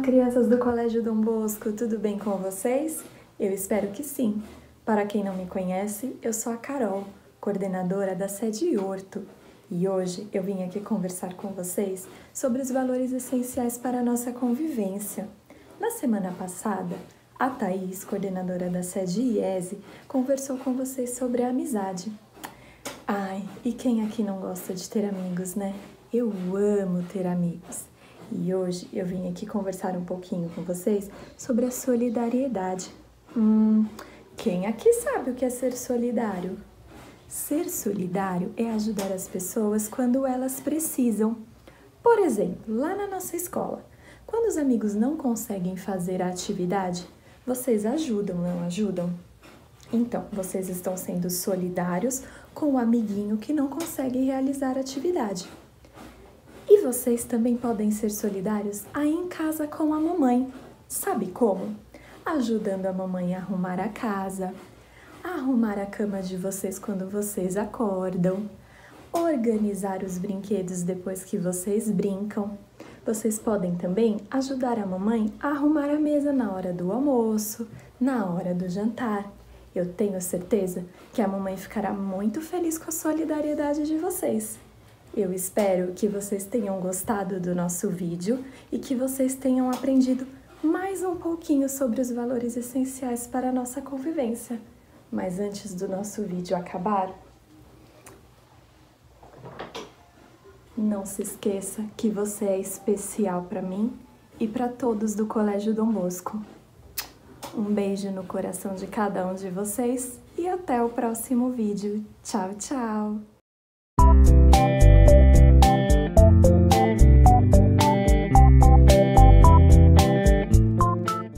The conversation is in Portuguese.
crianças do Colégio Dom Bosco, tudo bem com vocês? Eu espero que sim. Para quem não me conhece, eu sou a Carol, coordenadora da sede Horto, e hoje eu vim aqui conversar com vocês sobre os valores essenciais para a nossa convivência. Na semana passada, a Thaís, coordenadora da sede IESE, conversou com vocês sobre a amizade. Ai, e quem aqui não gosta de ter amigos, né? Eu amo ter amigos. E hoje eu vim aqui conversar um pouquinho com vocês sobre a solidariedade. Quem aqui sabe o que é ser solidário? Ser solidário é ajudar as pessoas quando elas precisam. Por exemplo, lá na nossa escola, quando os amigos não conseguem fazer a atividade, vocês ajudam, não ajudam? Então, vocês estão sendo solidários com o amiguinho que não consegue realizar a atividade. E vocês também podem ser solidários aí em casa com a mamãe. Sabe como? Ajudando a mamãe a arrumar a casa, a arrumar a cama de vocês quando vocês acordam, organizar os brinquedos depois que vocês brincam. Vocês podem também ajudar a mamãe a arrumar a mesa na hora do almoço, na hora do jantar. Eu tenho certeza que a mamãe ficará muito feliz com a solidariedade de vocês. Eu espero que vocês tenham gostado do nosso vídeo e que vocês tenham aprendido mais um pouquinho sobre os valores essenciais para a nossa convivência. Mas antes do nosso vídeo acabar, não se esqueça que você é especial para mim e para todos do Colégio Dom Bosco. Um beijo no coração de cada um de vocês e até o próximo vídeo. Tchau, tchau!